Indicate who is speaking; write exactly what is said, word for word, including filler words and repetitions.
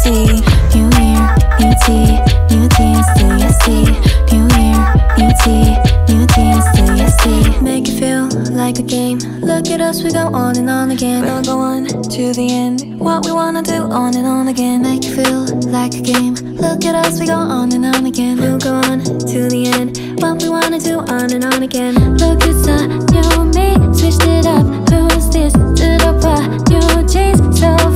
Speaker 1: see. New year, new tea, new jeans, do you see? New year, new tea, new jeans, do you see? Make it feel like a game. Look at us, we go on and on again. We'll go on to the end. What we wanna do on and on again. Make it feel like a game. Look at us, we go on and on again. We'll go on to the end. What we wanna do on and on again. Look, it's a new me, switched it up. Who's this? Did I buy new jeans? So